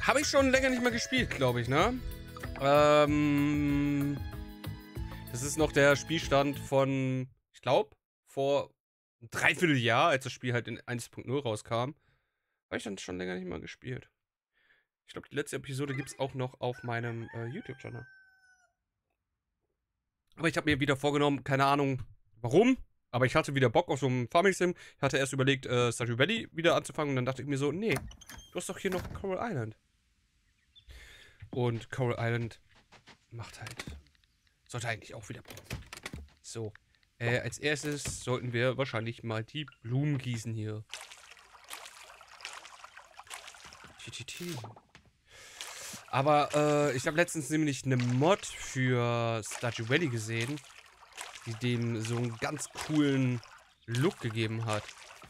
Habe ich schon länger nicht mehr gespielt, glaube ich, ne? Das ist noch der Spielstand von, ich glaube, vor einem Dreivierteljahr, als das Spiel halt in 1.0 rauskam. Habe ich dann schon länger nicht mehr gespielt. Ich glaube, die letzte Episode gibt es auch noch auf meinem YouTube-Channel. Aber ich habe mir wieder vorgenommen, keine Ahnung warum, aber ich hatte wieder Bock auf so ein Farming-Sim. Ich hatte erst überlegt, Stardew Valley wieder anzufangen und dann dachte ich mir so, nee, du hast doch hier noch Coral Island. Und Coral Island macht halt, sollte eigentlich auch wieder Bock. So, als erstes sollten wir wahrscheinlich mal die Blumen gießen hier. Aber ich habe letztens nämlich eine Mod für Stardew Valley gesehen, die dem so einen ganz coolen Look gegeben hat.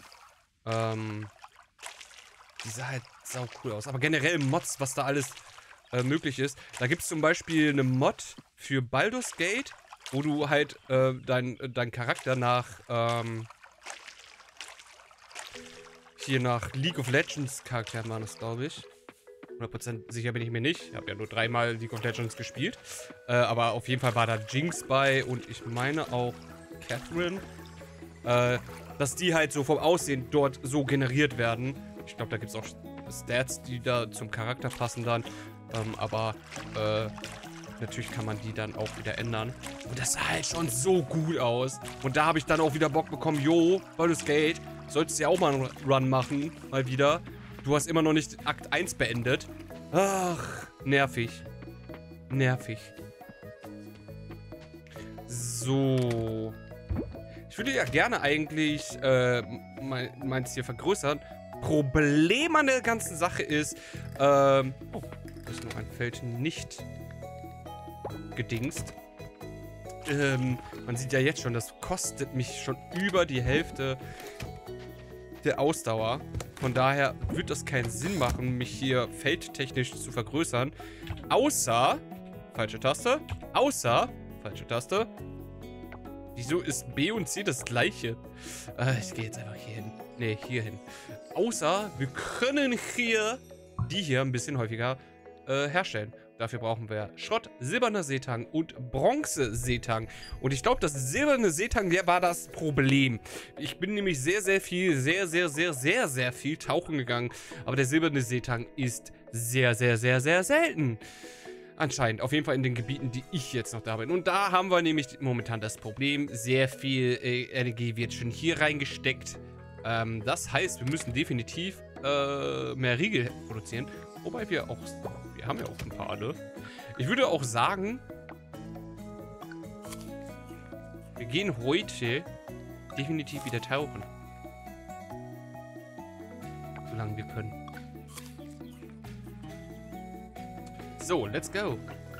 Die sah halt sau cool aus. Aber generell Mods, was da alles möglich ist. Da gibt es zum Beispiel eine Mod für Baldur's Gate, wo du halt dein Charakter nach hier nach League of Legends Charakteren waren das, glaube ich. 100% sicher bin ich mir nicht. Ich habe ja nur 3-mal League of Legends gespielt. Aber auf jeden Fall war da Jinx bei und ich meine auch Catherine. Dass die halt so vom Aussehen dort so generiert werden. Ich glaube, da gibt es auch Stats, die da zum Charakter passen dann. Aber natürlich kann man die dann auch wieder ändern. Und das sah halt schon so gut aus. Und da habe ich dann auch wieder Bock bekommen, jo, Baldur's Gate, solltest ja auch mal einen Run machen, mal wieder. Du hast immer noch nicht Akt 1 beendet. Ach, nervig. Nervig. So. Ich würde ja gerne eigentlich meins hier vergrößern. Problem an der ganzen Sache ist, oh, da ist noch ein Feld nicht gedingst. Man sieht ja jetzt schon, das kostet mich schon über die Hälfte der Ausdauer. Von daher wird das keinen Sinn machen, mich hier feldtechnisch zu vergrößern. Außer, falsche Taste, falsche Taste. Wieso ist B und C das gleiche? Ich gehe jetzt einfach hier hin. Ne, hier hin. Außer, wir können hier die hier ein bisschen häufiger herstellen. Dafür brauchen wir Schrott, silberner Seetang und Bronze-Seetang. Und ich glaube, das silberne Seetang, der war das Problem. Ich bin nämlich sehr viel tauchen gegangen. Aber der silberne Seetang ist sehr selten. Anscheinend. Auf jeden Fall in den Gebieten, die ich jetzt noch da bin. Und da haben wir nämlich momentan das Problem. Sehr viel Energie wird schon hier reingesteckt. Das heißt, wir müssen definitiv mehr Riegel produzieren. Wobei wir haben ja auch ein paar, ne? Ich würde auch sagen, wir gehen heute definitiv wieder tauchen. Solange wir können. So, let's go.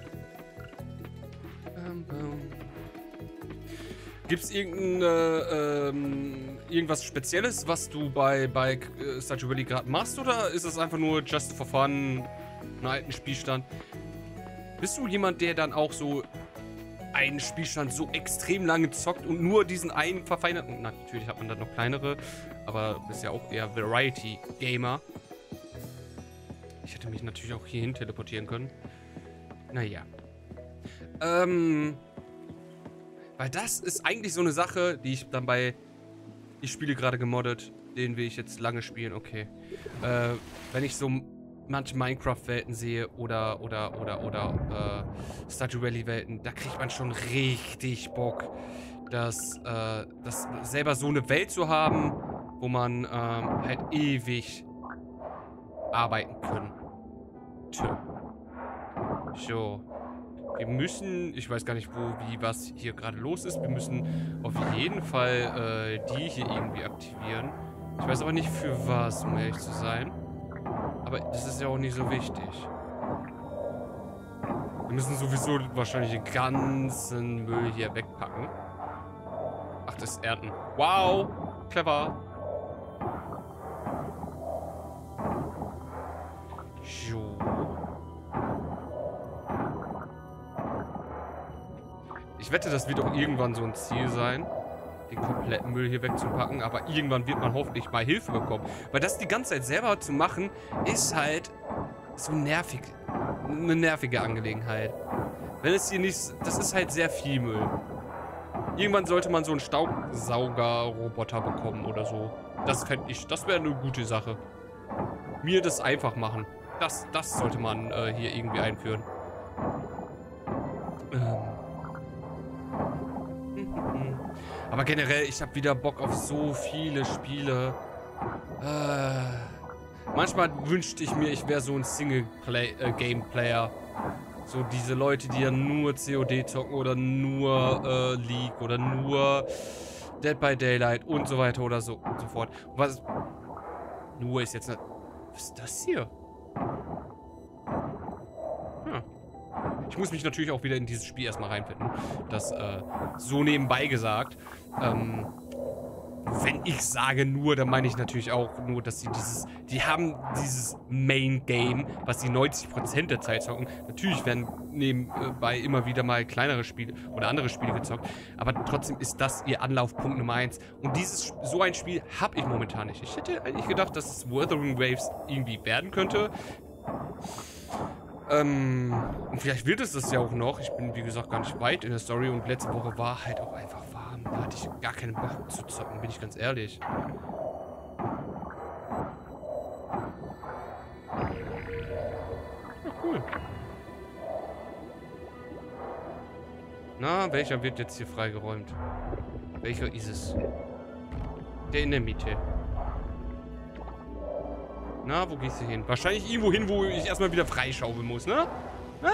Gibt's irgendwas Spezielles, was du bei Stardew Valley gerade machst? Oder ist es einfach nur just for fun, einen alten Spielstand? Bist du jemand, der dann auch so einen Spielstand so extrem lange zockt und nur diesen einen verfeinert? Und natürlich hat man dann noch kleinere, aber bist ja auch eher Variety-Gamer. Ich hätte mich natürlich auch hierhin teleportieren können. Naja. Weil das ist eigentlich so eine Sache, die ich dann ich spiele gerade gemoddet, den will ich jetzt lange spielen, okay. Wenn ich so manche Minecraft-Welten sehe oder Stardew Valley-Welten, da kriegt man schon richtig Bock, das selber so eine Welt zu haben, wo man halt ewig arbeiten können. So. Wir müssen, ich weiß gar nicht, was hier gerade los ist. Wir müssen auf jeden Fall die hier irgendwie aktivieren. Ich weiß aber nicht für was, um ehrlich zu sein. Aber das ist ja auch nicht so wichtig. Wir müssen sowieso wahrscheinlich den ganzen Müll hier wegpacken. Ach, das Ernten. Wow, clever. So. Ich wette, das wird auch irgendwann so ein Ziel sein, den kompletten Müll hier wegzupacken. Aber irgendwann wird man hoffentlich mal Hilfe bekommen. Weil das die ganze Zeit selber zu machen, ist halt so nervig. Eine nervige Angelegenheit. Wenn es hier nicht... Das ist halt sehr viel Müll. Irgendwann sollte man so einen Staubsauger-Roboter bekommen oder so. Das fände ich... Das wäre eine gute Sache. Mir das einfach machen. Das sollte man hier irgendwie einführen. Aber generell, ich habe wieder Bock auf so viele Spiele. Manchmal wünschte ich mir, ich wäre so ein Single-Game-Player. So diese Leute, die ja nur COD zocken oder nur League oder nur Dead by Daylight und so weiter oder so und so fort. Was? Nur ist jetzt nicht... Was ist das hier? Hm. Ich muss mich natürlich auch wieder in dieses Spiel erstmal reinfinden. Das so nebenbei gesagt. Wenn ich sage nur, dann meine ich natürlich auch nur, dass sie die haben dieses Main-Game, was sie 90% der Zeit zocken. Natürlich werden nebenbei immer wieder mal kleinere Spiele oder andere Spiele gezockt, aber trotzdem ist das ihr Anlaufpunkt Nummer 1. Und so ein Spiel habe ich momentan nicht. Ich hätte eigentlich gedacht, dass es Wuthering Waves irgendwie werden könnte. Und vielleicht wird es das ja auch noch. Ich bin, wie gesagt, gar nicht weit in der Story und letzte Woche war halt auch einfach warm. Da hatte ich gar keinen Bock zu zocken, bin ich ganz ehrlich. Ja, cool. Na, welcher wird jetzt hier freigeräumt? Welcher ist es? Der in der Mitte. Na, wo gehst du hin? Wahrscheinlich irgendwo hin, wo ich erstmal wieder freischaufeln muss, ne? Na?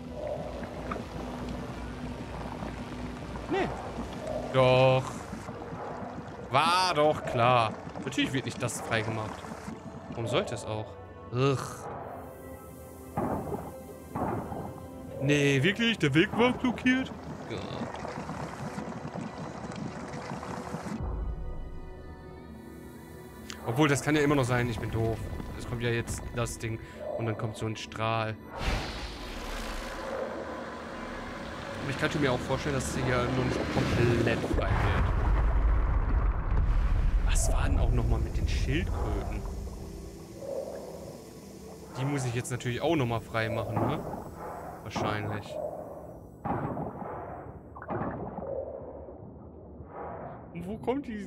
Nee. Doch. War doch klar. Natürlich wird nicht das freigemacht. Warum sollte es auch? Ugh. Nee, wirklich? Der Weg war blockiert? Ja. Obwohl, das kann ja immer noch sein, ich bin doof. Es kommt ja jetzt das Ding und dann kommt so ein Strahl. Aber ich könnte mir auch vorstellen, dass sie ja nur nicht komplett frei wird. Was war denn auch nochmal mit den Schildkröten? Die muss ich jetzt natürlich auch nochmal frei machen, ne? Wahrscheinlich. Und wo kommt die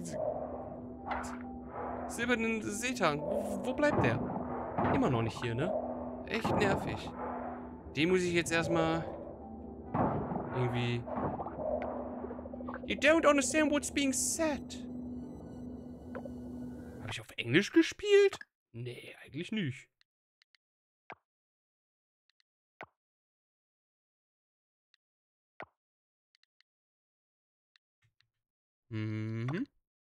silbernen Seetang? Wo bleibt der? Immer noch nicht hier, ne? Echt nervig. Den muss ich jetzt erstmal irgendwie... You don't understand what's being said. Habe ich auf Englisch gespielt? Nee, eigentlich nicht. Mhm.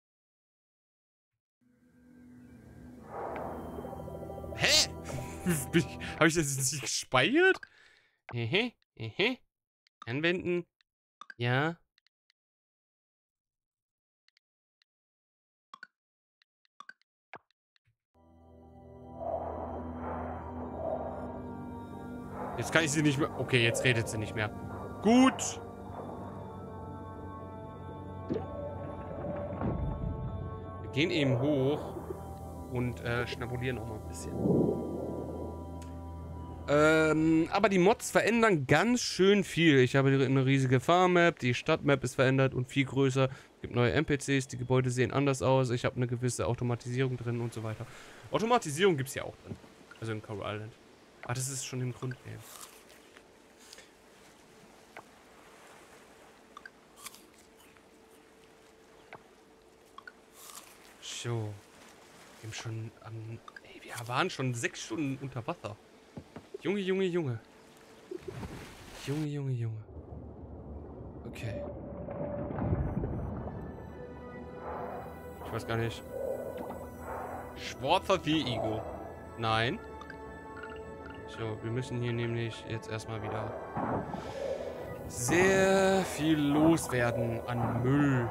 Hä? Habe ich das jetzt nicht gespeichert? Anwenden. Ja. Jetzt kann ich sie nicht mehr... Okay, jetzt redet sie nicht mehr. Gut. Wir gehen eben hoch und schnabulieren noch mal ein bisschen. Aber die Mods verändern ganz schön viel. Ich habe eine riesige Farm-Map, die Stadt-Map ist verändert und viel größer. Es gibt neue NPCs, die Gebäude sehen anders aus. Ich habe eine gewisse Automatisierung drin und so weiter. Automatisierung gibt es ja auch drin. Also in Coral Island. Ah, das ist schon im Grundgame. So. Wir haben schon am... Ey, wir waren schon 6 Stunden unter Wasser. Junge, Junge, Junge. Junge, Junge, Junge. Okay. Ich weiß gar nicht. Schwarzer Viego. Nein. So, wir müssen hier nämlich jetzt erstmal wieder sehr viel loswerden an Müll.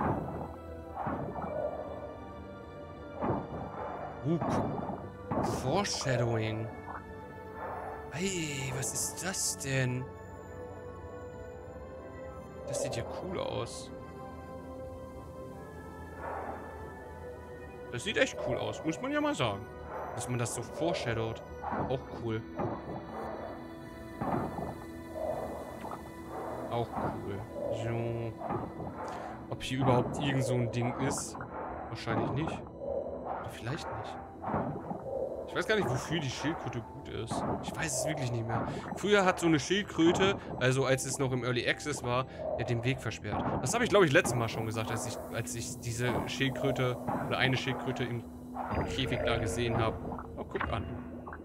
Foreshadowing. Hey, was ist das denn? Das sieht ja cool aus. Das sieht echt cool aus, muss man ja mal sagen. Dass man das so foreshadowt. Auch cool. Auch cool. So. Ob hier überhaupt irgend so ein Ding ist? Wahrscheinlich nicht. Oder vielleicht nicht. Ich weiß gar nicht, wofür die Schildkröte gut ist. Ich weiß es wirklich nicht mehr. Früher hat so eine Schildkröte, also als es noch im Early Access war, ja, den Weg versperrt. Das habe ich, glaube ich, letztes Mal schon gesagt, als ich diese Schildkröte oder eine Schildkröte im Käfig da gesehen habe. Oh, guck an.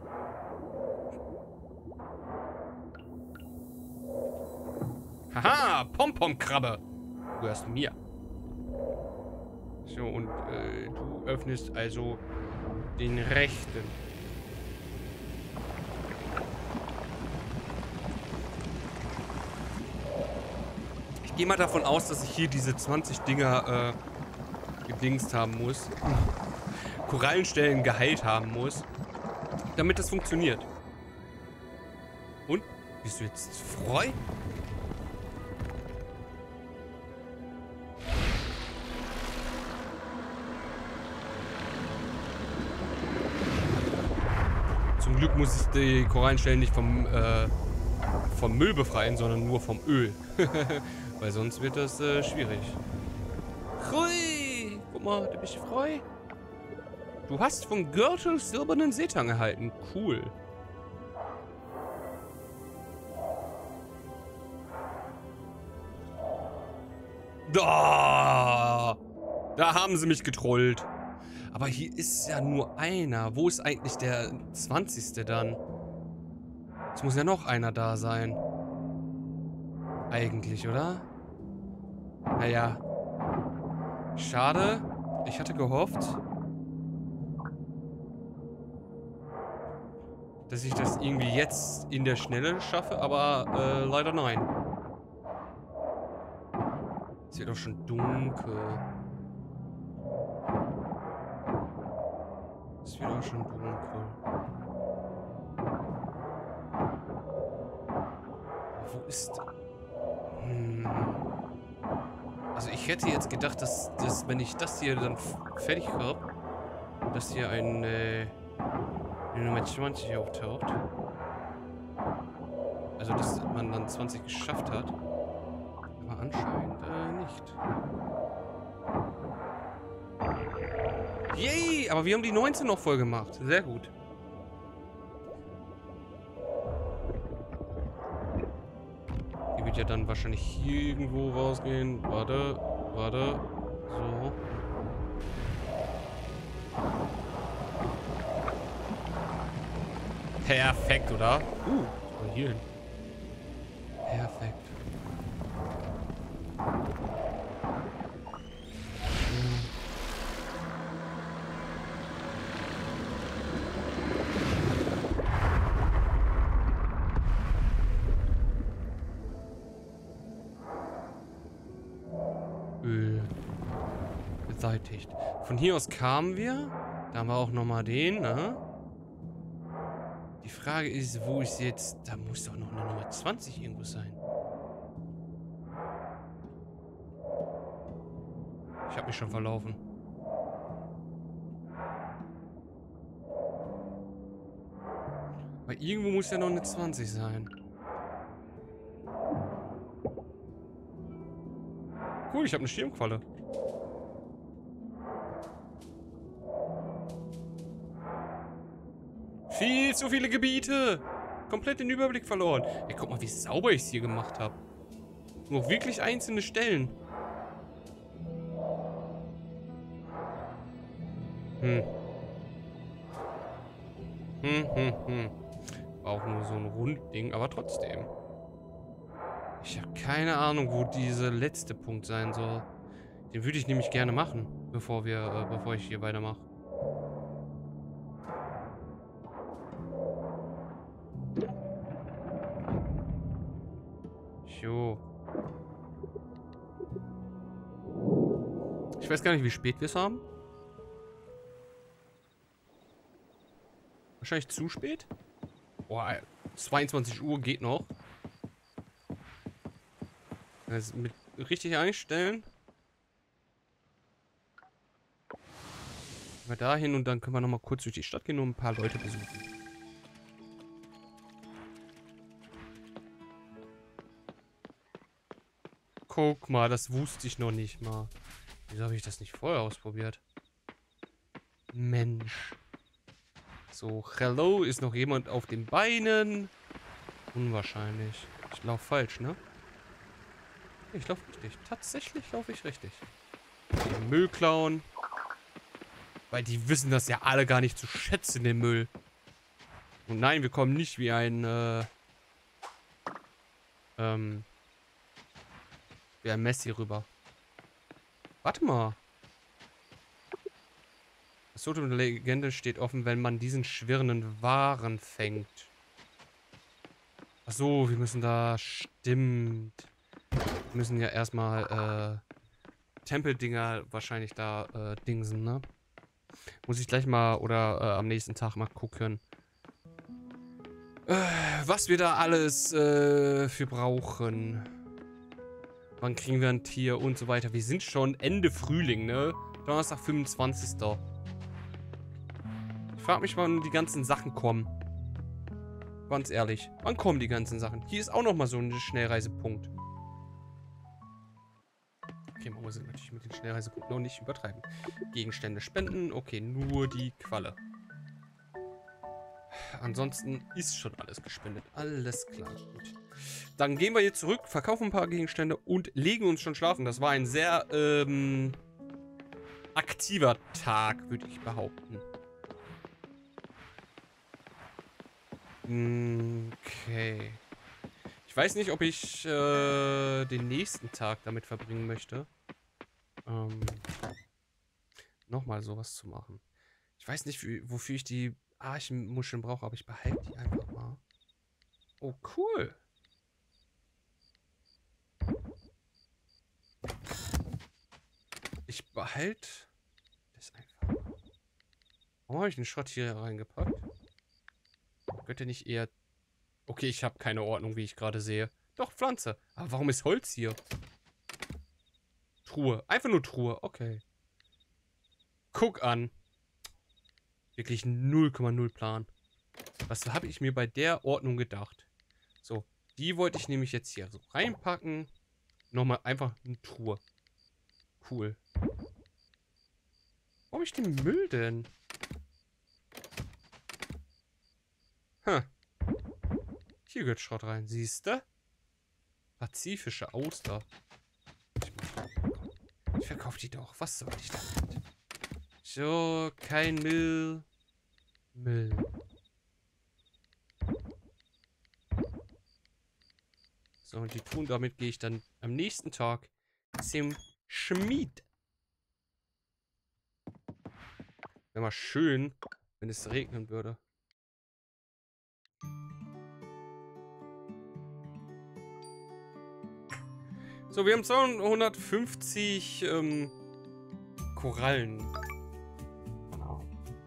Haha, Pom-Pom-Krabbe. Du gehörst mir. So, und du öffnest also den rechten. Ich gehe mal davon aus, dass ich hier diese 20 Dinger gedingst haben muss. Korallenstellen geheilt haben muss. Damit das funktioniert. Und? Bist du jetzt freu? Zum Glück muss ich die Korallenstellen nicht vom Müll befreien, sondern nur vom Öl. Weil sonst wird das schwierig. Hui! Guck mal, da bist du freu. Du hast vom Gürtel silbernen Seetang erhalten. Cool. Da haben sie mich getrollt. Aber hier ist ja nur einer. Wo ist eigentlich der 20. dann? Es muss ja noch einer da sein. Eigentlich, oder? Naja. Schade. Ich hatte gehofft, dass ich das irgendwie jetzt in der Schnelle schaffe, aber leider nein. Es wird doch schon dunkel. Es wird auch schon dunkel. Wo ist... Also ich hätte jetzt gedacht, dass wenn ich das hier dann fertig habe, dass hier eine Nummer 20 auftaucht. Also dass man dann 20 geschafft hat. Aber anscheinend nicht. Yay! Aber wir haben die 19 noch voll gemacht. Sehr gut. Die wird ja dann wahrscheinlich hier irgendwo rausgehen. Warte. So. Perfekt, oder? Hier hin. Perfekt. Öl beseitigt. Von hier aus kamen wir. Da haben wir auch nochmal den, ne? Die Frage ist, wo ist jetzt... Da muss doch noch eine Nummer 20 irgendwo sein. Ich habe mich schon verlaufen. Aber irgendwo muss ja noch eine 20 sein. Cool, ich habe eine Schirmqualle. Viel zu viele Gebiete. Komplett den Überblick verloren. Ey, guck mal, wie sauber ich es hier gemacht habe. Nur wirklich einzelne Stellen. War auch nur so ein Rundding, aber trotzdem. Ich habe keine Ahnung, wo dieser letzte Punkt sein soll. Den würde ich nämlich gerne machen, bevor ich hier weitermache. Jo. Ich weiß gar nicht, wie spät wir es haben. Wahrscheinlich zu spät. Boah, 22 Uhr geht noch. Also mit richtig einstellen. Gehen wir da hin und dann können wir nochmal kurz durch die Stadt gehen und ein paar Leute besuchen. Guck mal, das wusste ich noch nicht mal. Wieso habe ich das nicht vorher ausprobiert? Mensch. So, hello, ist noch jemand auf den Beinen? Unwahrscheinlich. Ich laufe falsch, ne? Ich laufe richtig. Tatsächlich laufe ich richtig. Den Müll klauen. Weil die wissen das ja alle gar nicht zu schätzen, den Müll. Und nein, wir kommen nicht wie ein, wie ein Messi rüber. Warte mal. Das Totem der Legende steht offen, wenn man diesen schwirrenden Waren fängt. Ach so, wir müssen da... Stimmt. Wir müssen ja erstmal, Tempeldinger wahrscheinlich da, dingsen, ne? Muss ich gleich mal oder am nächsten Tag mal gucken. Was wir da alles für brauchen. Wann kriegen wir ein Tier und so weiter. Wir sind schon Ende Frühling, ne? Donnerstag, 25. Ich frage mich, wann die ganzen Sachen kommen. Ganz ehrlich. Wann kommen die ganzen Sachen? Hier ist auch nochmal so ein Schnellreisepunkt. Okay, man muss natürlich mit den Schnellreisepunkten noch nicht übertreiben. Gegenstände spenden. Okay, nur die Qualle. Ansonsten ist schon alles gespendet. Alles klar. Gut. Dann gehen wir jetzt zurück, verkaufen ein paar Gegenstände und legen uns schon schlafen. Das war ein sehr aktiver Tag, würde ich behaupten. Okay. Ich weiß nicht, ob ich den nächsten Tag damit verbringen möchte. Nochmal sowas zu machen. Ich weiß nicht, wofür ich die Archenmuscheln brauche, aber ich behalte die einfach mal. Oh, cool. Ich behalte das einfach mal. Warum habe ich den Schrott hier reingepackt? Könnte nicht eher... Okay, ich habe keine Ordnung, wie ich gerade sehe. Doch, Pflanze. Aber warum ist Holz hier? Truhe. Einfach nur Truhe. Okay. Guck an. Wirklich 0,0 Plan. Was habe ich mir bei der Ordnung gedacht? So, die wollte ich nämlich jetzt hier so reinpacken. Nochmal einfach eine Truhe. Cool. Warum habe ich den Müll denn? Hier gehört Schrott rein, siehst du? Pazifische Auster. Ich verkaufe die doch. Was soll ich damit? So, kein Müll. Müll. So, und die tun, damit gehe ich dann am nächsten Tag zum Schmied. Wäre mal schön, wenn es regnen würde. So, wir haben 250 Korallen. Genau.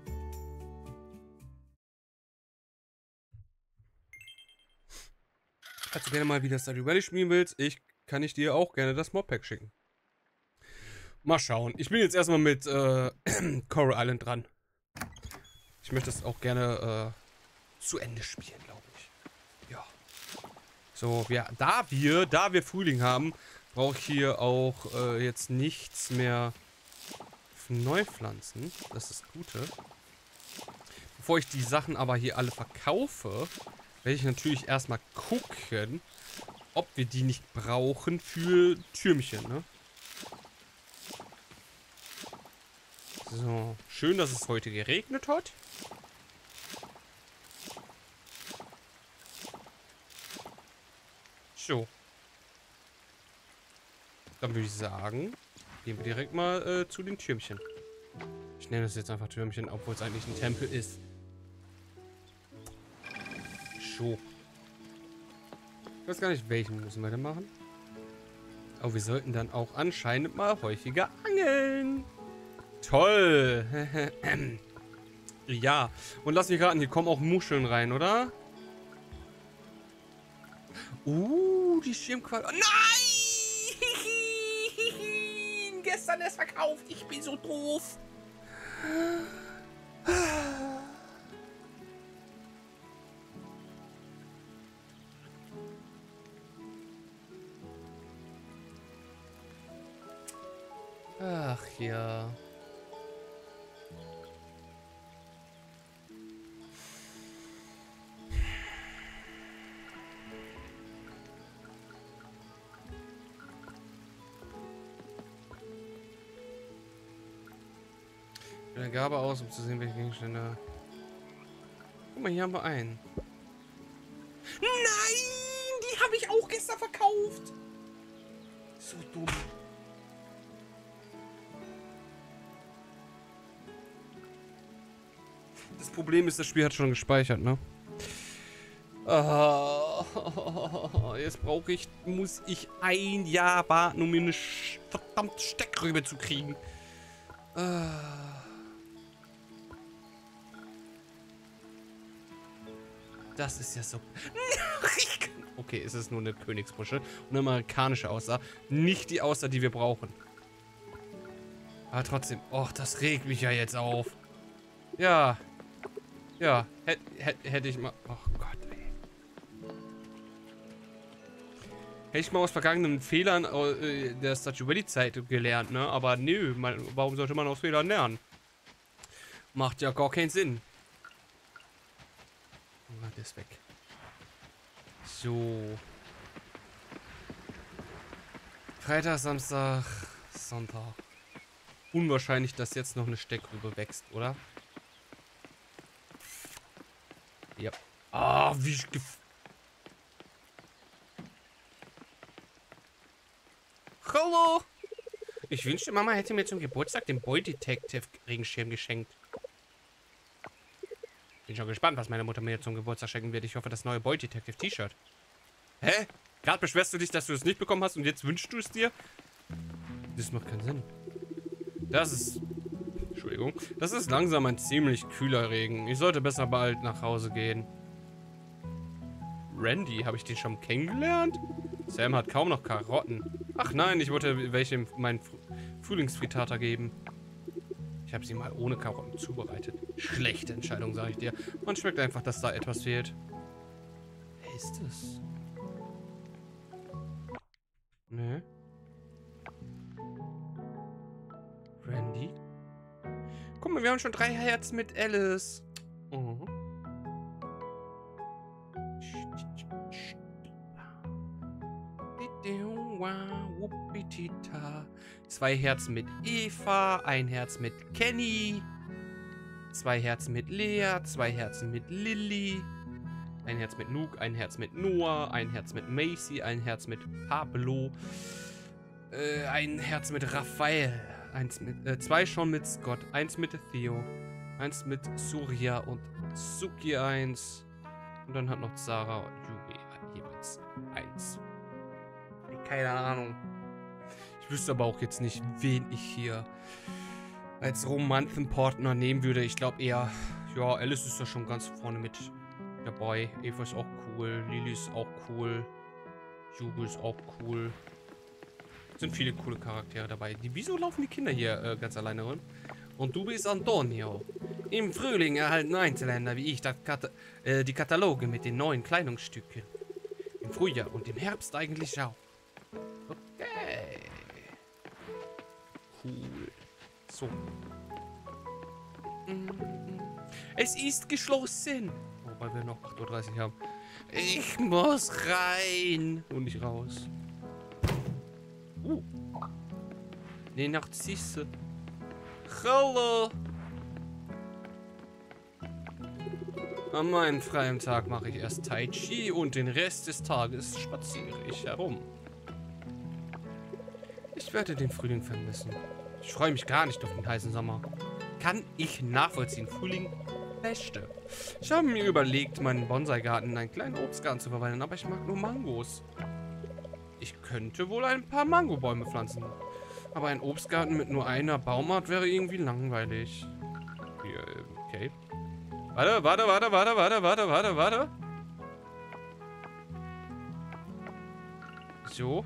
Falls du gerne mal wieder Stardew Valley spielen willst, kann ich dir auch gerne das Modpack schicken. Mal schauen. Ich bin jetzt erstmal mit Coral Island dran. Ich möchte es auch gerne zu Ende spielen, glaube ich. Ja. So, da wir Frühling haben, brauche ich hier auch jetzt nichts mehr neu pflanzen. Das ist das Gute. Bevor ich die Sachen aber hier alle verkaufe, werde ich natürlich erstmal gucken, ob wir die nicht brauchen für Türmchen, ne? So, schön, dass es heute geregnet hat. So. Dann würde ich sagen, gehen wir direkt mal zu den Türmchen. Ich nenne es jetzt einfach Türmchen, obwohl es eigentlich ein Tempel ist. So. Ich weiß gar nicht, welchen müssen wir denn machen. Aber wir sollten dann auch anscheinend mal häufiger angeln. Toll. Ja. Und lass mich raten, hier kommen auch Muscheln rein, oder? Die Schirmqual. Oh, nein! Gestern erst verkauft. Ich bin so doof. Ach ja. Eine Gabe aus, um zu sehen, welche Gegenstände. Guck mal, hier haben wir einen. Nein! Die habe ich auch gestern verkauft! So dumm. Das Problem ist, das Spiel hat schon gespeichert, ne? Jetzt muss ich ein Jahr warten, um mir eine verdammte Steckrübe zu kriegen. Das ist ja so... Okay, es ist nur eine Königsmuschel und eine amerikanische Auster. Nicht die Auster, die wir brauchen. Aber trotzdem... Och, das regt mich ja jetzt auf. Ja. Ja, hätte ich mal... Oh Gott, ey. Hätte ich mal aus vergangenen Fehlern der Statuetti-Zeit gelernt, ne? Aber nö, warum sollte man aus Fehlern lernen? Macht ja gar keinen Sinn. Das ist weg. So. Freitag, Samstag, Sonntag. Unwahrscheinlich, dass jetzt noch eine Steckrübe wächst, oder? Ja. Ah, wie... Hallo! Ich wünschte, Mama hätte mir zum Geburtstag den Boy Detective Regenschirm geschenkt. Bin schon gespannt, was meine Mutter mir zum Geburtstag schenken wird. Ich hoffe, das neue Boy Detective T-Shirt. Hä? Gerade beschwerst du dich, dass du es nicht bekommen hast und jetzt wünschst du es dir? Das macht keinen Sinn. Das ist... Entschuldigung. Das ist langsam ein ziemlich kühler Regen. Ich sollte besser bald nach Hause gehen. Randy, habe ich den schon kennengelernt? Sam hat kaum noch Karotten. Ach nein, ich wollte welche in meinen Frühlingsfrittata geben. Ich habe sie mal ohne Karotten zubereitet. Schlechte Entscheidung, sage ich dir. Man schmeckt einfach, dass da etwas fehlt. Wer ist das? Ne? Randy? Guck mal, wir haben schon 3 Herzen mit Alice. Oh. 2 Herzen mit Eva, 1 Herz mit Kenny, 2 Herzen mit Lea, 2 Herzen mit Lilly, 1 Herz mit Nuke, 1 Herz mit Noah, 1 Herz mit Macy, 1 Herz mit Pablo, 1 Herz mit Raphael, 2 schon mit Scott, 1 mit Theo, 1 mit Surya und Suki 1 und dann hat noch Sarah und Yuri jeweils 1. Keine Ahnung. Ich wüsste aber auch jetzt nicht, wen ich hier als Romanzenpartner nehmen würde. Ich glaube eher, ja, Alice ist da schon ganz vorne mit dabei. Eva ist auch cool. Lily ist auch cool. Jugo ist auch cool. Sind viele coole Charaktere dabei. Wieso laufen die Kinder hier ganz alleine rum? Und du bist Antonio. Im Frühling erhalten Einzelhändler wie ich die Kataloge mit den neuen Kleidungsstücken. Im Frühjahr und im Herbst eigentlich auch. Okay. Cool. So. Es ist geschlossen. Wobei wir noch 8:30 Uhr haben. Ich muss rein. Und nicht raus. Ne, Narzisse. Hallo. An meinem freien Tag mache ich erst Tai Chi und den Rest des Tages spaziere ich herum. Ich werde den Frühling vermissen. Ich freue mich gar nicht auf den heißen Sommer. Kann ich nachvollziehen. Frühling, Beste. Ich habe mir überlegt, meinen Bonsai-Garten in einen kleinen Obstgarten zu verwandeln, aber ich mag nur Mangos. Ich könnte wohl ein paar Mangobäume pflanzen. Aber ein Obstgarten mit nur einer Baumart wäre irgendwie langweilig. Okay. Warte. So.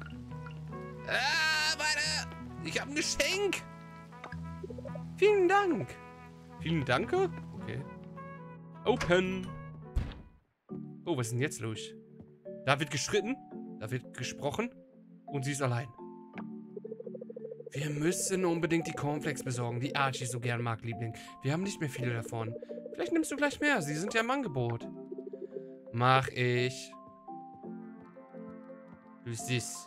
Warte! Ich habe ein Geschenk! Vielen Dank! Vielen Dank? Okay. Open! Oh, was ist denn jetzt los? Da wird geschritten, da wird gesprochen und sie ist allein. Wir müssen unbedingt die Cornflakes besorgen, die Archie so gern mag, Liebling. Wir haben nicht mehr viele davon. Vielleicht nimmst du gleich mehr, sie sind ja im Angebot. Mach ich. Du siehst.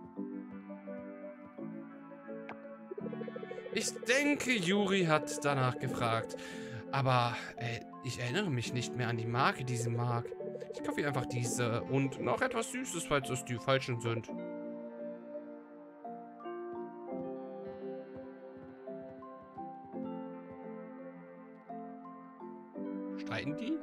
Ich denke, Juri hat danach gefragt. Aber ich erinnere mich nicht mehr an die Marke, die sie mag. Ich kaufe ihr einfach diese und noch etwas Süßes, falls es die falschen sind. Streiten die?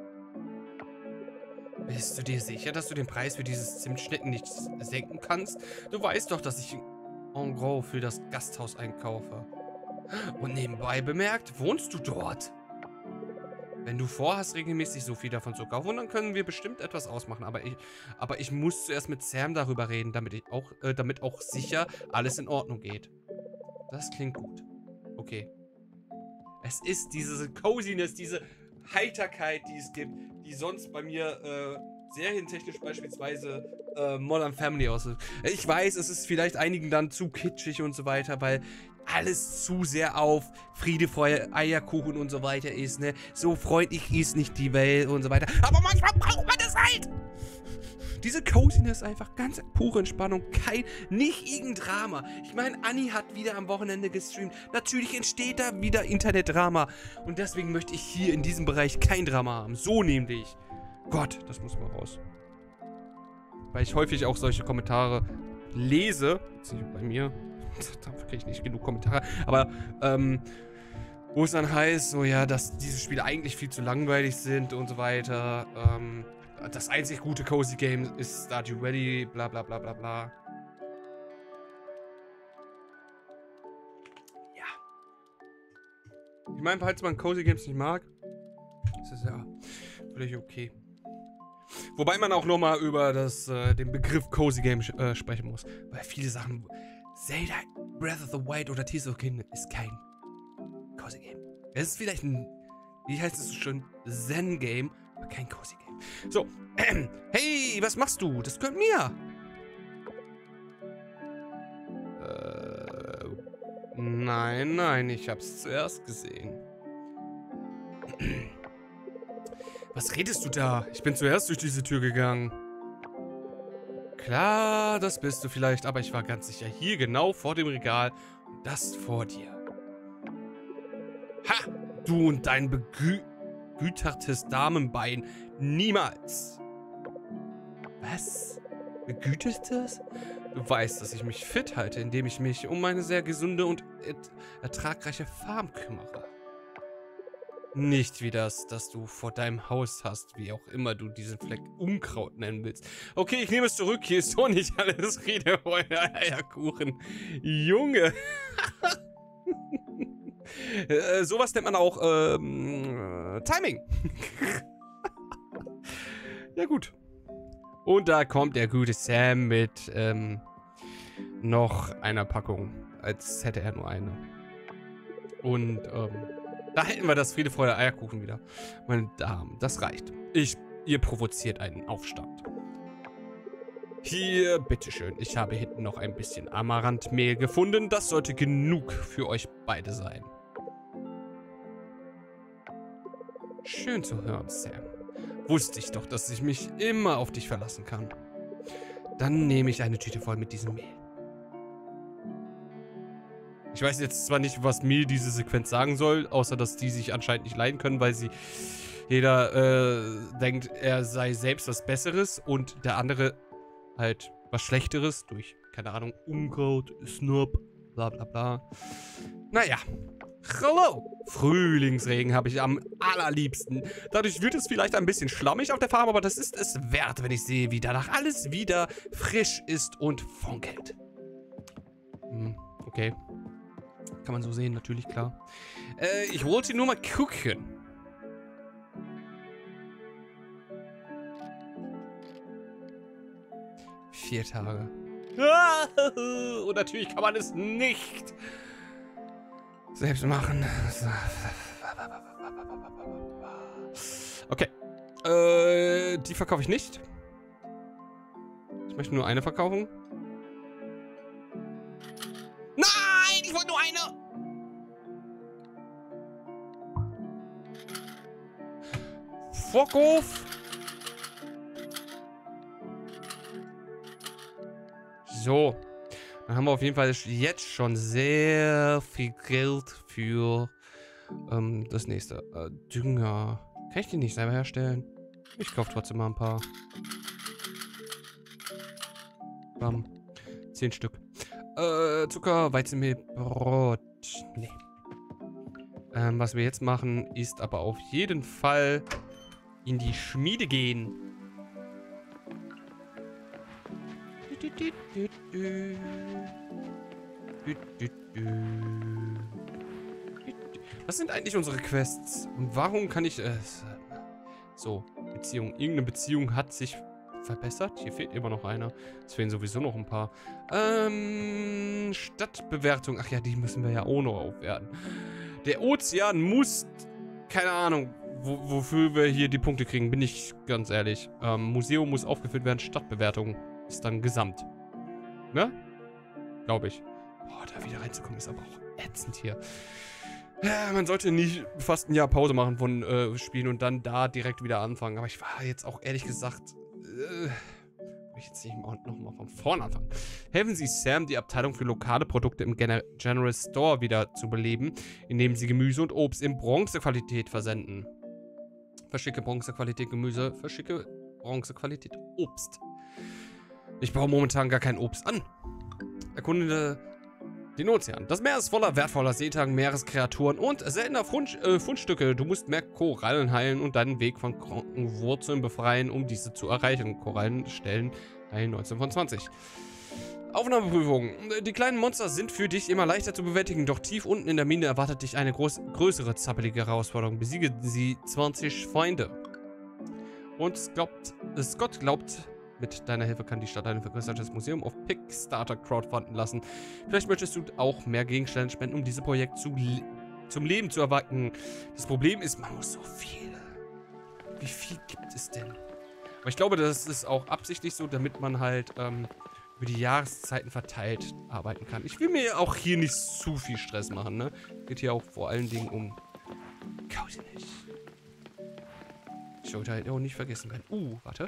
Bist du dir sicher, dass du den Preis für dieses Zimtschnecken nicht senken kannst? Du weißt doch, dass ich en gros für das Gasthaus einkaufe. Und nebenbei bemerkt, wohnst du dort? Wenn du vorhast, regelmäßig so viel davon zu kaufen, dann können wir bestimmt etwas ausmachen. Aber ich muss zuerst mit Sam darüber reden, damit auch sicher alles in Ordnung geht. Das klingt gut. Okay. Es ist diese Coziness, diese Heiterkeit, die es gibt, die sonst bei mir serientechnisch beispielsweise Modern Family aussieht. Ich weiß, es ist vielleicht einigen dann zu kitschig und so weiter, weil alles zu sehr auf Friede, Freude, Eierkuchen und so weiter ist, ne? So freundlich ist nicht die Welt und so weiter. Aber manchmal braucht man das halt! Diese Coziness einfach ganz pure Entspannung, nicht irgendein Drama. Ich meine, Anni hat wieder am Wochenende gestreamt. Natürlich entsteht da wieder Internetdrama. Und deswegen möchte ich hier in diesem Bereich kein Drama haben. So nämlich. Gott, das muss mal raus. Weil ich häufig auch solche Kommentare lese. Jetzt nicht bei mir. Dafür kriege ich nicht genug Kommentare. Aber, wo es dann heißt, so ja, dass diese Spiele eigentlich viel zu langweilig sind und so weiter. Das einzig gute Cozy Game ist Stardew Valley, bla bla bla bla bla. Ja. Ich meine, falls man Cozy Games nicht mag, ist das ja völlig okay. Wobei man auch nochmal über den Begriff Cozy Game sprechen muss. Weil viele Sachen, Zelda, Breath of the Wild oder Tears of the Kingdom ist kein Cozy Game. Es ist vielleicht ein, wie heißt es so schön, Zen Game, aber kein Cozy Game. So, hey, was machst du? Das gehört mir. Nein, ich hab's zuerst gesehen. Was redest du da? Ich bin zuerst durch diese Tür gegangen. Klar, das bist du vielleicht, aber ich war ganz sicher hier, genau vor dem Regal. Und das vor dir. Ha! Du und dein begütertes Damenbein. Niemals. Was? Begütertes? Du weißt, dass ich mich fit halte, indem ich mich um meine sehr gesunde und ertragreiche Farm kümmere. Nicht wie das du vor deinem Haus hast, wie auch immer du diesen Fleck Unkraut nennen willst. Okay, ich nehme es zurück, hier ist so nicht alles Friede, Freude, Eierkuchen. Junge. Sowas nennt man auch Timing. Ja gut. Und da kommt der gute Sam mit noch einer Packung, als hätte er nur eine. Und da hätten wir das Friede, Freude, Eierkuchen wieder. Meine Damen, das reicht. Ihr provoziert einen Aufstand. Hier, bitteschön. Ich habe hinten noch ein bisschen Amaranthmehl gefunden. Das sollte genug für euch beide sein. Schön zu hören, Sam. Wusste ich doch, dass ich mich immer auf dich verlassen kann. Dann nehme ich eine Tüte voll mit diesem Mehl. Ich weiß jetzt zwar nicht, was mir diese Sequenz sagen soll, außer dass die sich anscheinend nicht leiden können, weil jeder denkt, er sei selbst was Besseres und der andere halt was Schlechteres durch, keine Ahnung, Unkraut, Snob, bla bla bla. Naja. Hallo! Frühlingsregen habe ich am allerliebsten. Dadurch wird es vielleicht ein bisschen schlammig auf der Farm, aber das ist es wert, wenn ich sehe, wie danach alles wieder frisch ist und funkelt. Okay. Kann man so sehen, natürlich, klar. Ich wollte nur mal gucken. Vier Tage. Und natürlich kann man es nicht selbst machen. Okay. Die verkaufe ich nicht. Ich möchte nur eine verkaufen. Nein! Ich Ich wollte nur eine. Fuck off. So. Dann haben wir auf jeden Fall jetzt schon sehr viel Geld für das nächste. Dünger. Kann ich die nicht selber herstellen? Ich kaufe trotzdem mal ein paar. Bam. 10 Stück. Zucker, Weizenmehl, Brot. Nee. Was wir jetzt machen, ist aber auf jeden Fall in die Schmiede gehen. Was sind eigentlich unsere Quests? Und warum kann ich... so, Beziehung. Irgendeine Beziehung hat sich verbessert. Hier fehlt immer noch einer. Es fehlen sowieso noch ein paar. Stadtbewertung. Ach ja, die müssen wir ja auch noch aufwerten. Der Ozean muss... Keine Ahnung, wofür wir hier die Punkte kriegen, bin ich ganz ehrlich. Museum muss aufgeführt werden. Stadtbewertung ist dann gesamt. Ne? Glaube ich. Boah, da wieder reinzukommen ist aber auch ätzend hier. Man sollte nicht fast ein Jahr Pause machen von Spielen und dann da direkt wieder anfangen. Aber ich war jetzt auch ehrlich gesagt... will ich jetzt nicht nochmal von vorne anfangen. Helfen Sie Sam, die Abteilung für lokale Produkte im General Store wieder zu beleben, indem Sie Gemüse und Obst in Bronzequalität versenden. Verschicke Bronzequalität Gemüse, verschicke Bronzequalität Obst. Ich baue momentan gar kein Obst an. Erkunde den Ozean. Das Meer ist voller wertvoller Seetang, Meereskreaturen und seltener Fundstücke. Du musst mehr Korallen heilen und deinen Weg von kranken Wurzeln befreien, um diese zu erreichen. Korallen stellen Heilen 19 von 20. Aufnahmeprüfung. Die kleinen Monster sind für dich immer leichter zu bewältigen, doch tief unten in der Mine erwartet dich eine größere zappelige Herausforderung. Besiege sie 20 Feinde. Und Scott glaubt, mit deiner Hilfe kann die Stadt ein vergrößertes Museum auf Kickstarter crowdfunden lassen. Vielleicht möchtest du auch mehr Gegenstände spenden, um dieses Projekt zum Leben zu erwecken. Das Problem ist, man muss so viel. Wie viel gibt es denn? Aber ich glaube, das ist auch absichtlich so, damit man halt über die Jahreszeiten verteilt arbeiten kann. Ich will mir auch hier nicht zu viel Stress machen, ne? Geht hier auch vor allen Dingen um Kausinisch. Ich sollte halt auch nicht vergessen werden. Warte.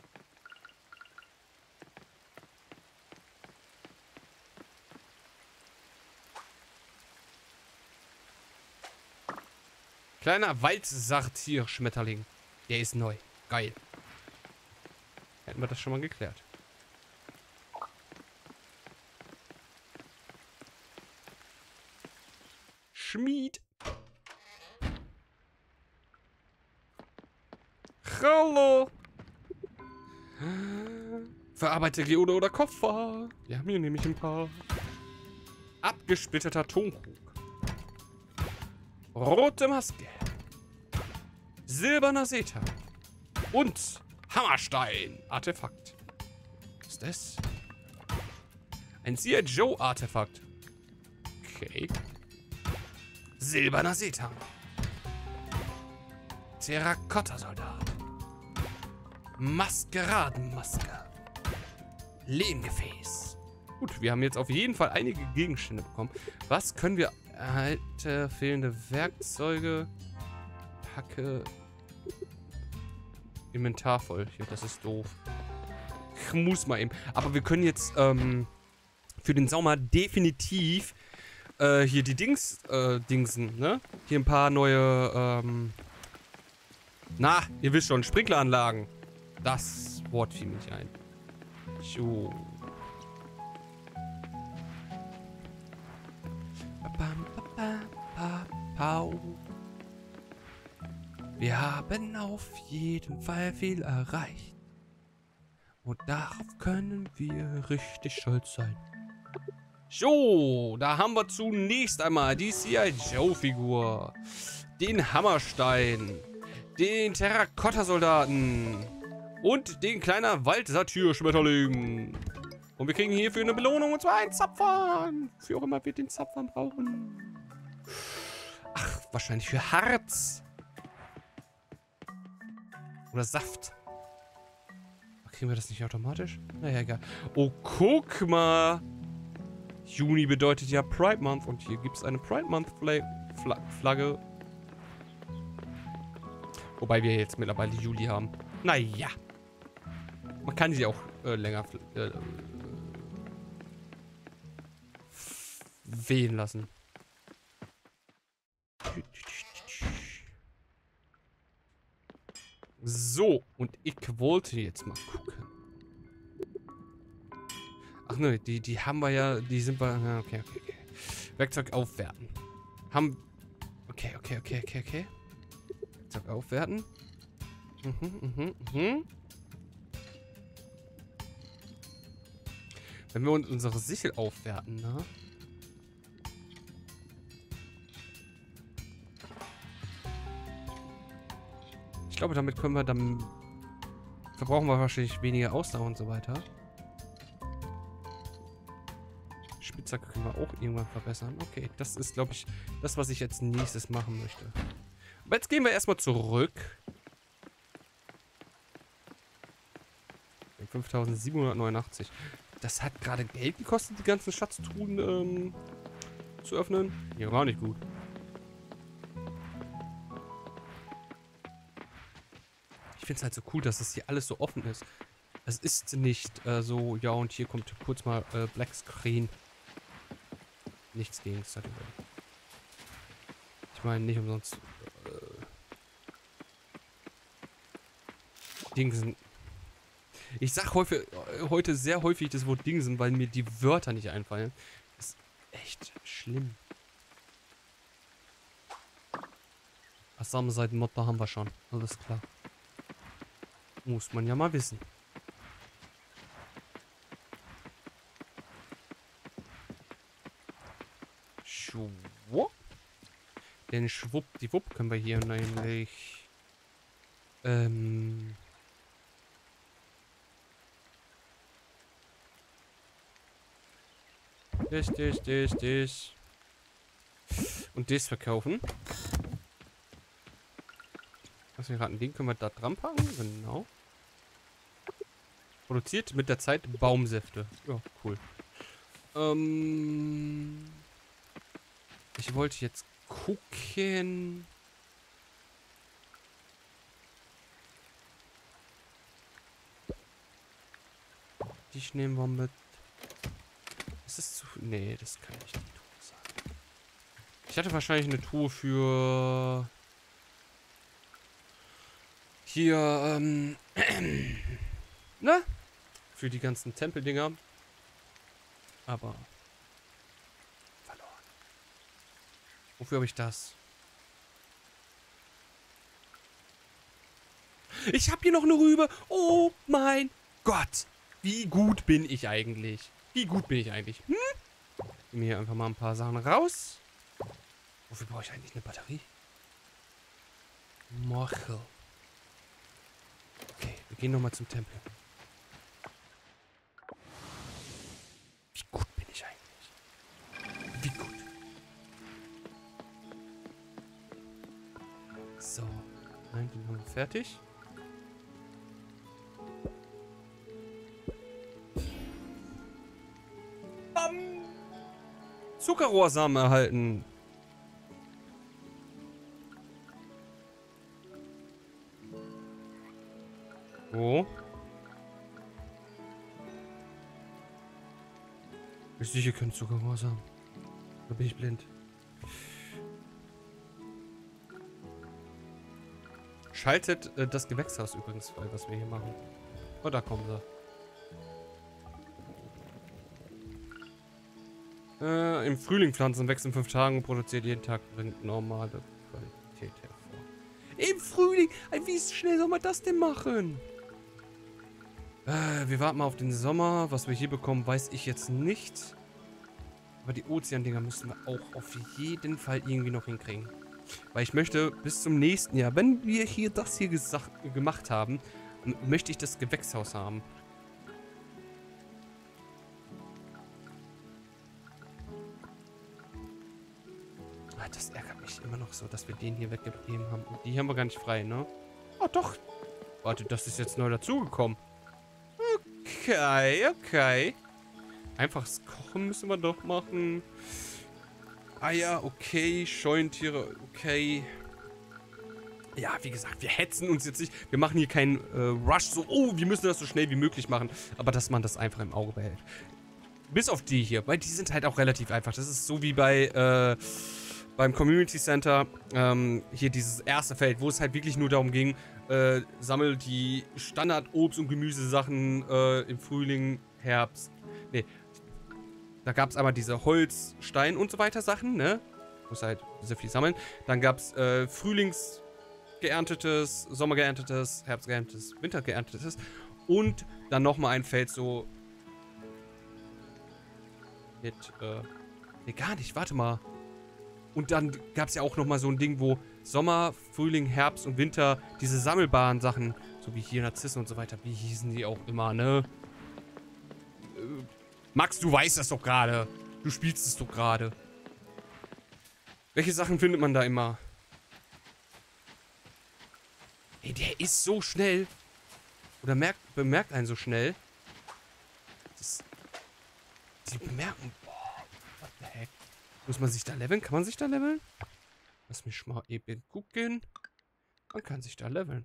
Kleiner Waldsachtierschmetterling. Der ist neu. Geil. Hätten wir das schon mal geklärt. Schmied. Hallo. Verarbeite Geode oder Koffer. Wir haben hier nämlich ein paar. Abgesplitterter Tonkrug. Rote Maske. Silberner Seetang. Und Hammerstein. Artefakt. Was ist das? Ein C.I. Joe Artefakt. Okay. Silberner Seetang. Terrakotta-Soldat. Maskeradenmaske. Lehmgefäß. Gut, wir haben jetzt auf jeden Fall einige Gegenstände bekommen. Was können wir... Alte, fehlende Werkzeuge. Packe. Inventar voll. Hier, das ist doof. Ich muss mal eben. Aber wir können jetzt für den Sommer definitiv hier die Dingsen, ne? Hier ein paar neue, na, ihr wisst schon, Sprinkleranlagen. Das Wort fiel mir nicht ein. So. Wir haben auf jeden Fall viel erreicht. Und darauf können wir richtig stolz sein. So, da haben wir zunächst einmal die C.I. Joe-Figur, den Hammerstein, den Terrakotta-Soldaten und den kleinen Waldsatyr-Schmetterling. Und wir kriegen hierfür eine Belohnung, und zwar einen Zapfhahn. Für auch immer wir den Zapfhahn brauchen. Ach, wahrscheinlich für Harz. Oder Saft. Kriegen wir das nicht automatisch? Naja, egal. Oh, guck mal. Juni bedeutet ja Pride Month und hier gibt es eine Pride Month Flagge. Wobei wir jetzt mittlerweile Juli haben. Naja. Man kann sie auch länger wehen lassen. So, und ich wollte jetzt mal gucken. Ach ne, die haben wir ja, die sind wir, okay. Werkzeug aufwerten. Okay. Werkzeug aufwerten. Wenn wir unsere Sichel aufwerten, ne? Ich glaube, damit können wir dann... Verbrauchen wir wahrscheinlich weniger Ausdauer und so weiter. Spitzhacke können wir auch irgendwann verbessern. Okay, das ist, glaube ich, das, was ich jetzt nächstes machen möchte. Aber jetzt gehen wir erstmal zurück. 5.789. Das hat gerade Geld gekostet, die ganzen Schatztruhen zu öffnen. Ja, war nicht gut. Ich finde es halt so cool, dass es hier alles so offen ist. Es ist nicht so, ja, und hier kommt kurz mal Black Screen. Nichts gegen Stardew Valley. Ich meine, nicht umsonst Dingsen. Ich sag heute sehr häufig das Wort Dingsen, weil mir die Wörter nicht einfallen. Das ist echt schlimm. Assamseitenmotter haben wir schon. Alles klar. Muss man ja mal wissen. Schwupp. Den schwuppdiwupp können wir hier nämlich das. Und das verkaufen. Was wir gerade, den können wir da dran packen. Genau. Produziert mit der Zeit Baumsäfte. Ja, cool. Ich wollte jetzt gucken. Die nehmen wir mit. Ist das zu... Nee, das kann nicht die Truhe sein. Ich hatte wahrscheinlich eine Truhe für... Hier, ne? Für die ganzen Tempeldinger. Aber... verloren. Wofür habe ich das? Ich habe hier noch eine Rübe. Oh mein Gott. Wie gut bin ich eigentlich? Wie gut bin ich eigentlich? Hm? Nehmen hier einfach mal ein paar Sachen raus. Wofür brauche ich eigentlich eine Batterie? Morchel. Okay, wir gehen nochmal zum Tempel. Wie gut bin ich eigentlich? Wie gut. So. Nein, den haben wir fertig. Zuckerrohrsamen erhalten. Wo? Ich sehe hier keinen Zuckerrohrsamen. Da bin ich blind. Schaltet das Gewächshaus übrigens frei, was wir hier machen. Oh, da kommen sie. Im Frühling pflanzen, wächst in 5 Tagen und produziert jeden Tag normale Qualität hervor. Im Frühling? Wie schnell soll man das denn machen? Wir warten mal auf den Sommer. Was wir hier bekommen, weiß ich jetzt nicht. Aber die Ozeandinger müssen wir auch auf jeden Fall irgendwie noch hinkriegen. Weil ich möchte bis zum nächsten Jahr, wenn wir hier das hier gemacht haben, möchte ich das Gewächshaus haben. Das ärgert mich immer noch so, dass wir den hier weggegeben haben. Und die haben wir gar nicht frei, ne? Oh, doch. Warte, das ist jetzt neu dazugekommen. Okay. einfaches Kochen müssen wir doch machen. Eier, okay. Scheuntiere, okay. Ja, wie gesagt, wir hetzen uns jetzt nicht. Wir machen hier keinen Rush, so, oh, wir müssen das so schnell wie möglich machen. Aber dass man das einfach im Auge behält. Bis auf die hier, weil die sind halt auch relativ einfach. Das ist so wie beim Community Center. Hier dieses erste Feld, wo es halt wirklich nur darum ging, sammel die Standard-Obst- und Gemüsesachen im Frühling, Herbst. Nee, da gab es aber diese Holz, Stein und so weiter Sachen, ne? Muss halt sehr viel sammeln. Dann gab es Frühlings geerntetes, Sommer geerntetes, Herbst geerntetes, Winter geerntetes und dann nochmal ein Feld so mit, nee, gar nicht, warte mal. Und dann gab es ja auch nochmal so ein Ding, wo Sommer, Frühling, Herbst und Winter diese sammelbaren Sachen, so wie hier Narzissen und so weiter, wie hießen die auch immer, ne? Max, du weißt das doch gerade. Du spielst es doch gerade. Welche Sachen findet man da immer? Ey, der ist so schnell. Oder bemerkt einen so schnell. Die bemerken. Boah, what the heck? Muss man sich da leveln? Kann man sich da leveln? Lass mich mal eben gucken. Man kann sich da leveln.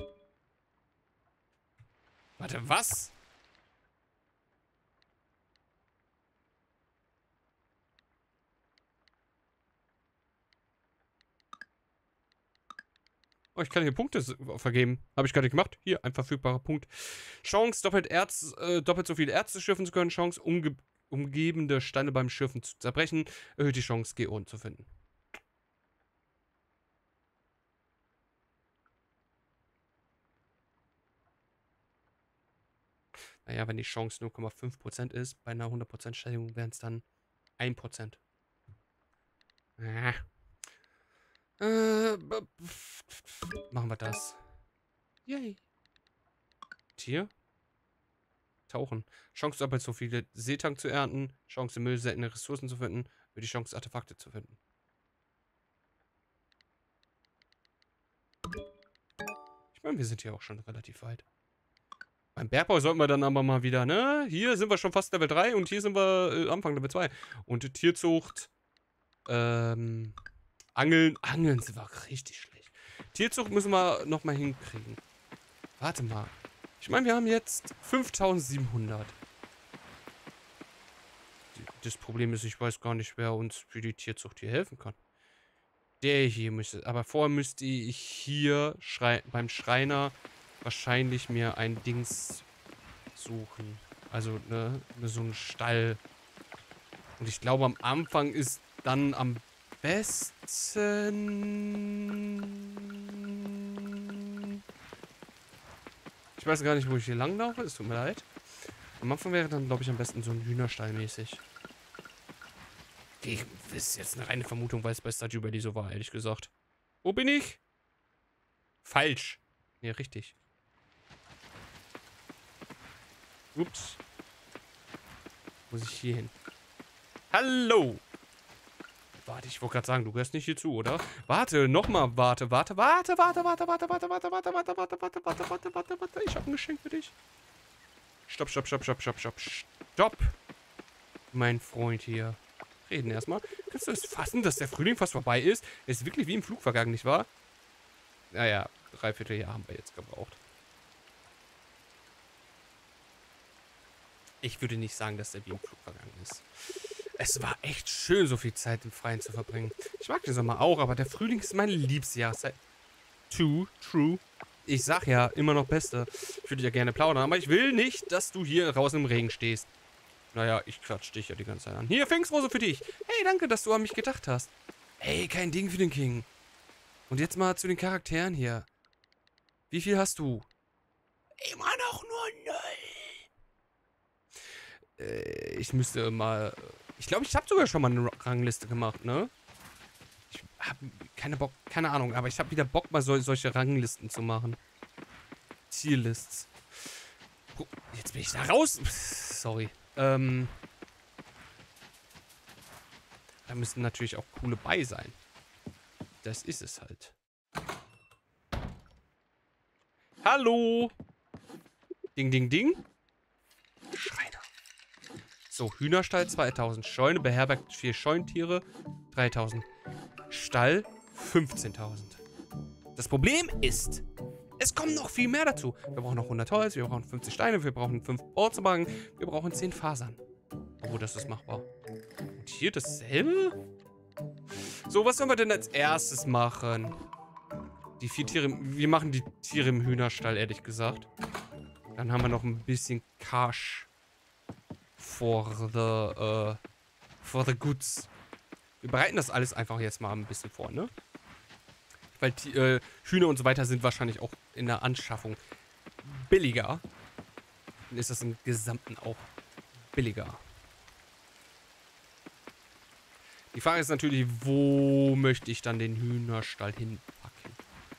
Warte, was? Oh, ich kann hier Punkte vergeben. Habe ich gerade gemacht. Hier, ein verfügbarer Punkt. Chance, doppelt so viele Erze schiffen zu können. Chance, umgebende Steine beim Schiffen zu zerbrechen. Erhöht die Chance, Geoden zu finden. Naja, wenn die Chance 0,5% ist, bei einer 100% Steigerung wären es dann 1%. Machen wir das. Yay. Tier? Tauchen. Chance, doppelt so viele Seetang zu ernten. Chance, im Müll seltene Ressourcen zu finden. Für die Chance, Artefakte zu finden. Ich meine, wir sind hier auch schon relativ weit. Beim Bergbau sollten wir dann aber mal wieder, ne? Hier sind wir schon fast Level 3 und hier sind wir Anfang Level 2. Und Tierzucht, Angeln sind wir richtig schlecht. Tierzucht müssen wir nochmal hinkriegen. Warte mal. Ich meine, wir haben jetzt 5700. Das Problem ist, ich weiß gar nicht, wer uns für die Tierzucht hier helfen kann. Der hier müsste, aber vorher müsste ich hier beim Schreiner wahrscheinlich mir ein Dings suchen. Also, ne, so einen Stall. Und ich glaube, am Anfang ist dann am besten... Ich weiß gar nicht, wo ich hier langlaufe. Es tut mir leid. Am Anfang wäre dann, glaube ich, am besten so ein Hühnerstall mäßig. Das ist jetzt eine reine Vermutung, weil es bei Stardew Valley so war, ehrlich gesagt. Wo bin ich? Falsch. Ja, richtig. Ups. Muss ich hier hin? Hallo! Warte, ich wollte gerade sagen, du gehörst nicht hier zu, oder? Warte, nochmal, warte. Ich habe ein Geschenk für dich. Stopp. Stopp! Mein Freund hier. Reden erstmal. Kannst du es fassen, dass der Frühling fast vorbei ist? Es ist wirklich wie im Flug vergangen, nicht wahr? Naja, 3/4 Jahr haben wir jetzt gebraucht. Ich würde nicht sagen, dass der wie im Flug vergangen ist. Es war echt schön, so viel Zeit im Freien zu verbringen. Ich mag den Sommer auch, aber der Frühling ist meine Lieblingsjahreszeit. True. Ich sag ja, immer noch Beste. Ich würde ja gerne plaudern, aber ich will nicht, dass du hier draußen im Regen stehst. Naja, ich klatsch dich ja die ganze Zeit an. Hier, Pfingstrose für dich. Hey, danke, dass du an mich gedacht hast. Hey, kein Ding für den King. Und jetzt mal zu den Charakteren hier. Wie viel hast du? Immer noch nur 0. Ich müsste mal... Ich glaube, ich habe sogar schon mal eine Rangliste gemacht, ne? Ich habe keine Ahnung, aber ich habe wieder Bock, mal solche Ranglisten zu machen. Tierlists. Jetzt bin ich da raus. Sorry. Da müssen natürlich auch coole bei sein. Das ist es halt. Hallo! Ding. Schreiner. So, Hühnerstall 2000. Scheune beherbergt 4 Scheuntiere. 3000. Stall 15.000. Das Problem ist, es kommen noch viel mehr dazu. Wir brauchen noch 100 Holz, wir brauchen 50 Steine, wir brauchen 5 Bohrzubagen, wir brauchen 10 Fasern. Oh, das ist machbar. Und hier dasselbe? So, was sollen wir denn als erstes machen? Die 4 Tiere, wir machen die Tiere im Hühnerstall, ehrlich gesagt. Dann haben wir noch ein bisschen Cash for the goods. Wir bereiten das alles einfach jetzt mal ein bisschen vor, ne? Weil die, Hühner und so weiter sind wahrscheinlich auch in der Anschaffung billiger. Dann ist das im Gesamten auch billiger. Die Frage ist natürlich, wo möchte ich dann den Hühnerstall hinpacken?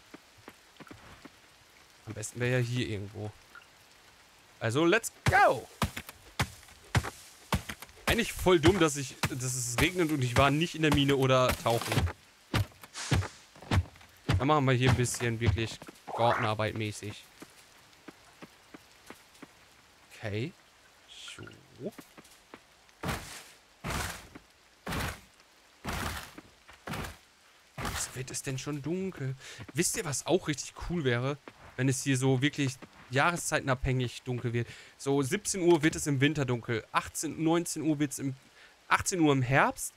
Am besten wäre ja hier irgendwo. Also, let's go! Eigentlich voll dumm, dass es regnet und ich war nicht in der Mine oder tauchen. Dann machen wir hier ein bisschen wirklich Gartenarbeit mäßig. Okay. So. Was wird es denn schon dunkel? Wisst ihr, was auch richtig cool wäre? Wenn es hier so wirklich jahreszeitenabhängig dunkel wird. So 17 Uhr wird es im Winter dunkel. 19 Uhr wird es 18 Uhr im Herbst.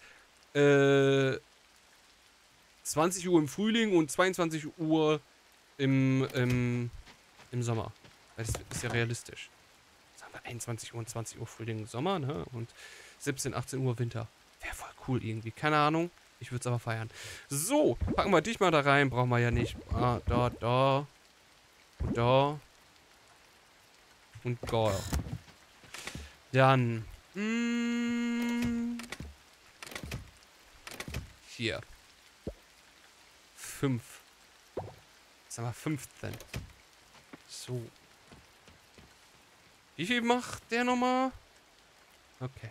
20 Uhr im Frühling und 22 Uhr im Sommer. Das ist ja realistisch. Sagen wir 21 Uhr und 20 Uhr Frühling, Sommer, ne? Und 17, 18 Uhr Winter. Wäre voll cool irgendwie. Keine Ahnung. Ich würde es aber feiern. So, packen wir dich mal da rein. Brauchen wir ja nicht. Ah, da. Und da. Und da. Dann. Hier. 5. Jetzt haben wir 15. So. Wie viel macht der nochmal? Okay.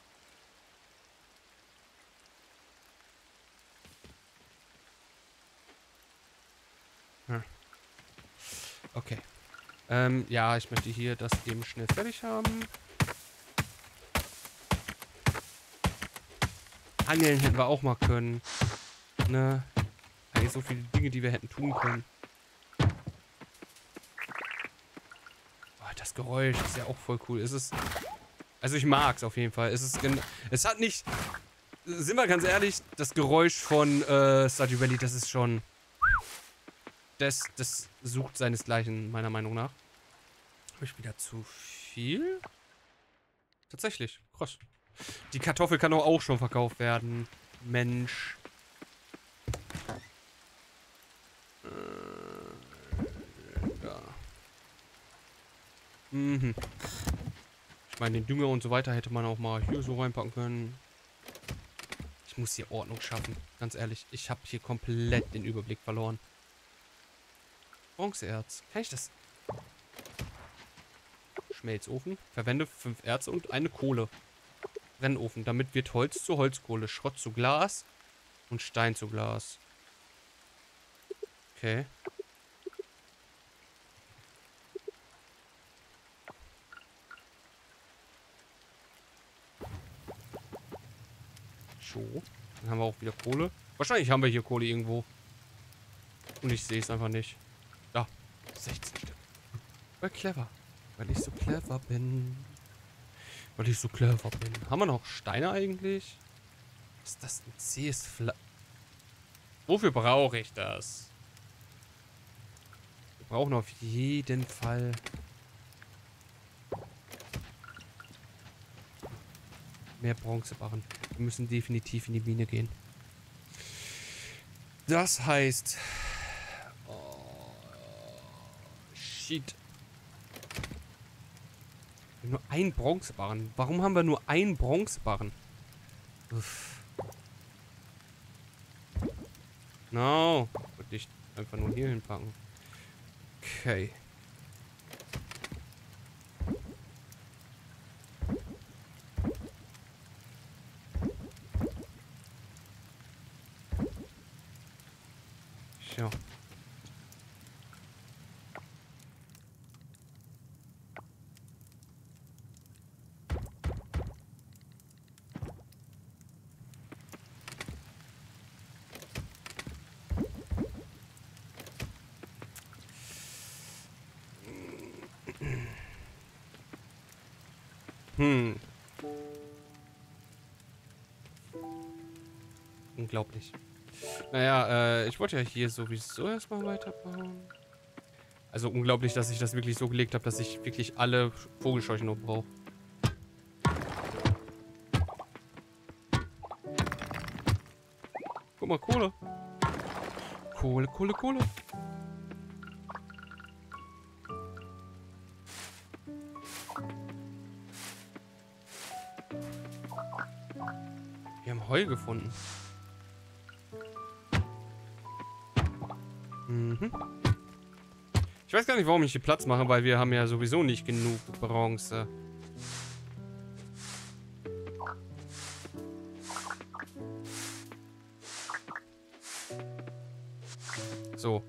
Okay. Ja, ich möchte hier das eben schnell fertig haben. Angeln hätten wir auch mal können. Ne? Eigentlich so viele Dinge, die wir hätten tun können. Oh, das Geräusch ist ja auch voll cool. Also ich mag es auf jeden Fall. Es hat nicht... Sind wir ganz ehrlich, das Geräusch von Stardew Valley, das ist schon... Das sucht seinesgleichen, meiner Meinung nach. Habe ich wieder zu viel? Tatsächlich, krass. Die Kartoffel kann doch auch schon verkauft werden. Mensch. Ja. Mhm. Ich meine, den Dünger und so weiter hätte man auch mal hier so reinpacken können. Ich muss hier Ordnung schaffen. Ganz ehrlich, ich habe hier komplett den Überblick verloren. Bronzeerz. Kann ich das? Schmelzofen. Verwende 5 Erze und eine Kohle. Brennofen. Damit wird Holz zu Holzkohle, Schrott zu Glas und Stein zu Glas. Okay. So. Dann haben wir auch wieder Kohle. Wahrscheinlich haben wir hier Kohle irgendwo. Und ich sehe es einfach nicht. Da. 16 Stück. Voll clever. Weil ich so clever bin. Haben wir noch Steine eigentlich? Ist das ein zähes Fleisch? Wofür brauche ich das? Wir brauchen auf jeden Fall... mehr Bronzebarren. Wir müssen definitiv in die Mine gehen. Das heißt... Oh, shit. Nur ein Bronzebarren. Warum haben wir nur einen Bronzebarren? Uff. No. Wollte ich einfach nur hier hinpacken. Okay. So. Unglaublich. Naja, ich wollte ja hier sowieso erstmal weiterbauen. Also unglaublich, dass ich das wirklich so gelegt habe, dass ich wirklich alle Vogelscheuchen noch brauche. Guck mal, Kohle. Kohle, Kohle, Kohle. Wir haben Heu gefunden. Mhm. Ich weiß gar nicht, warum ich hier Platz mache, weil wir haben ja sowieso nicht genug Bronze. So.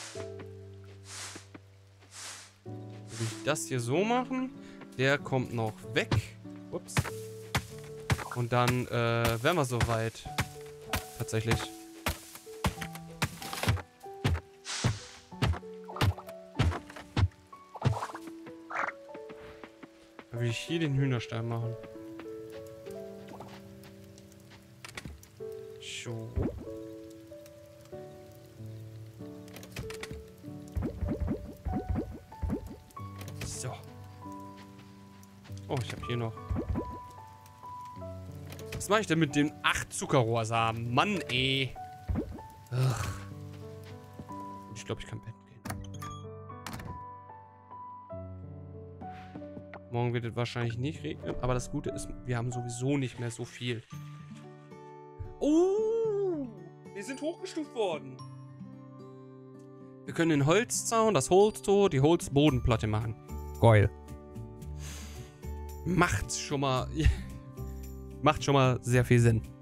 Will ich das hier so machen? Der kommt noch weg. Ups. Und dann wären wir soweit. Tatsächlich. Dann will ich hier den Hühnerstall machen. So. So. Oh, ich habe hier noch. Was mache ich denn mit den 8 Zuckerrohrsamen? Mann, ey. Ugh. Ich glaube, ich kann pennen gehen. Morgen wird es wahrscheinlich nicht regnen. Aber das Gute ist, wir haben sowieso nicht mehr so viel. Oh, wir sind hochgestuft worden. Wir können den Holzzaun, das Holztor, die Holzbodenplatte machen. Geil. Macht schon mal sehr viel Sinn.